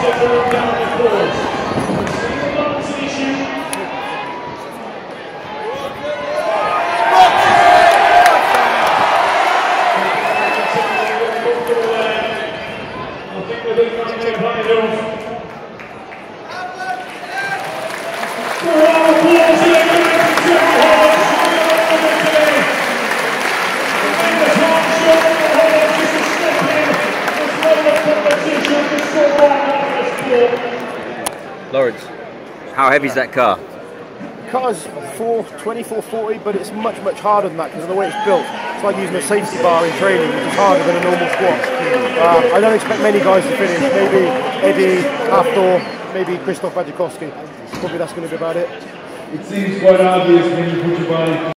Lawrence, how heavy is that car? The car's 420, 440, but it's much harder than that because of the way it's built. It's like using a safety bar in training, which is harder than a normal squat. I don't expect many guys to finish. Maybe Eddie, Hafthor, maybe Krzysztof Bajkowski. Probably that's going to be about it. It seems quite obvious when you put your body